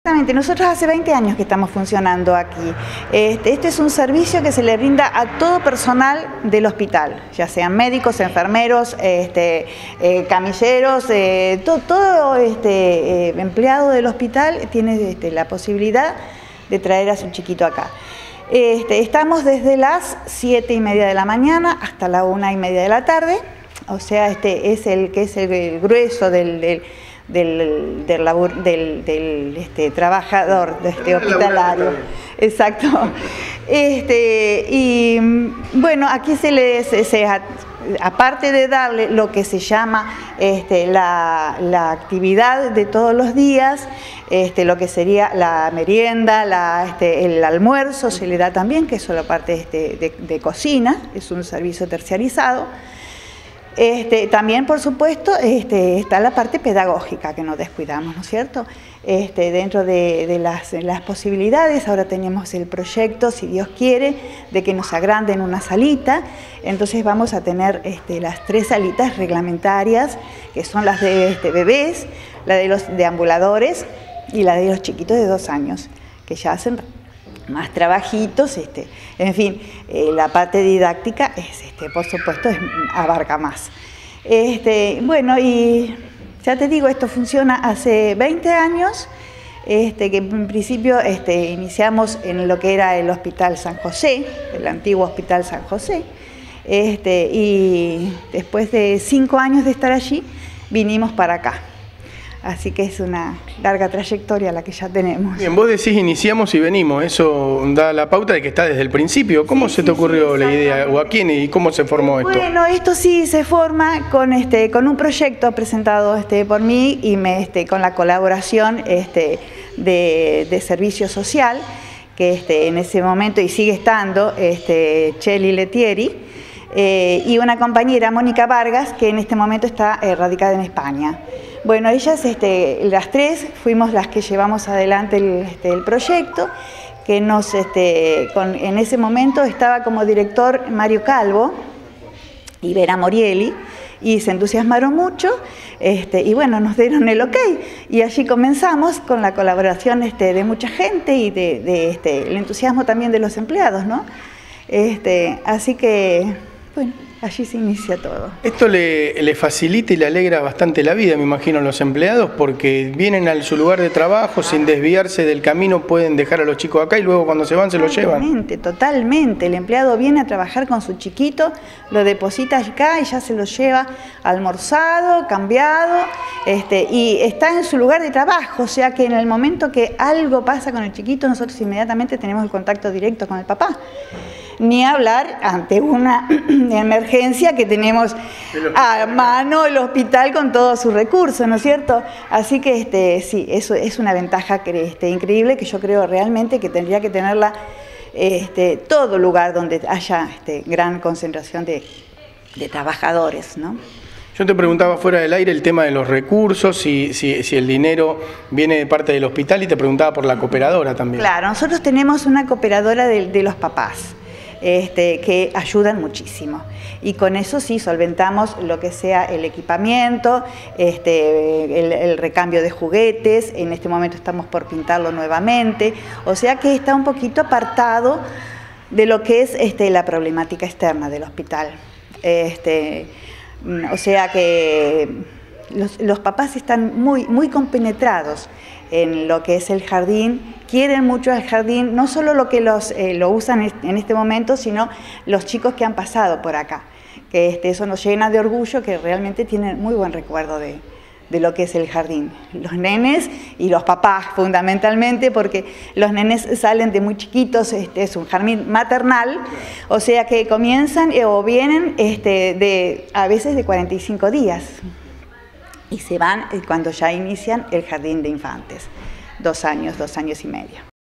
Exactamente, nosotros hace 20 años que estamos funcionando aquí. Este es un servicio que se le brinda a todo personal del hospital, ya sean médicos, enfermeros, camilleros, todo empleado del hospital tiene la posibilidad de traer a su chiquito acá. Estamos desde las 7:30 de la mañana hasta la 1:30 de la tarde, o sea, es el grueso del trabajador hospitalario. Exacto. Y bueno, aquí aparte de darle lo que se llama la actividad de todos los días, lo que sería la merienda, el almuerzo se le da también, que es solo parte de cocina, es un servicio terciarizado. También, por supuesto, está la parte pedagógica que no descuidamos, ¿no es cierto? Dentro de las posibilidades, ahora tenemos el proyecto, si Dios quiere, de que nos agranden una salita. Entonces vamos a tener las 3 salitas reglamentarias, que son las de bebés, la de los deambuladores y la de los chiquitos de 2 años, que ya hacen más trabajitos, en fin, la parte didáctica por supuesto abarca más. Bueno, y ya te digo, esto funciona hace 20 años, que en principio iniciamos en lo que era el Hospital San José, el antiguo Hospital San José, y después de 5 años de estar allí, vinimos para acá. Así que es una larga trayectoria la que ya tenemos. Bien, vos decís iniciamos y venimos, eso da la pauta de que está desde el principio. ¿Cómo se te ocurrió la idea? ¿O a quién y cómo se formó esto? Bueno, esto sí se forma con un proyecto presentado por mí y con la colaboración de Servicio Social, que en ese momento, y sigue estando, Cheli Letieri, y una compañera, Mónica Vargas, que en este momento está radicada en España. Bueno, ellas, las 3, fuimos las que llevamos adelante el proyecto, que en ese momento estaba como director Mario Calvo y Vera Morieli, y se entusiasmaron mucho, y bueno, nos dieron el ok, y allí comenzamos con la colaboración de mucha gente y el entusiasmo también de los empleados, ¿no? Así que, bueno, allí se inicia todo. Esto le facilita y le alegra bastante la vida, me imagino, a los empleados, porque vienen a su lugar de trabajo, sin desviarse del camino, pueden dejar a los chicos acá y luego cuando se van se los llevan. Totalmente, totalmente. El empleado viene a trabajar con su chiquito, lo deposita acá y ya se lo lleva almorzado, cambiado, y está en su lugar de trabajo, o sea que en el momento que algo pasa con el chiquito, nosotros inmediatamente tenemos el contacto directo con el papá. Ni hablar ante una emergencia que tenemos a mano el hospital con todos sus recursos, ¿no es cierto? Así que sí, eso es una ventaja increíble que yo creo realmente que tendría que tenerla todo lugar donde haya gran concentración de trabajadores, ¿no? Yo te preguntaba fuera del aire el tema de los recursos, si el dinero viene de parte del hospital, y te preguntaba por la cooperadora también. Claro, nosotros tenemos una cooperadora de los papás. Que ayudan muchísimo, y con eso sí solventamos lo que sea el equipamiento, el recambio de juguetes. En este momento estamos por pintarlo nuevamente, o sea que está un poquito apartado de lo que es la problemática externa del hospital. O sea que los papás están muy compenetrados en lo que es el jardín, quieren mucho el jardín, no solo lo que lo usan en este momento, sino los chicos que han pasado por acá, que eso nos llena de orgullo, que realmente tienen muy buen recuerdo de lo que es el jardín. Los nenes y los papás fundamentalmente, porque los nenes salen de muy chiquitos, es un jardín maternal, o sea que comienzan o vienen a veces de 45 días. Y se van cuando ya inician el jardín de infantes, 2 años y medio.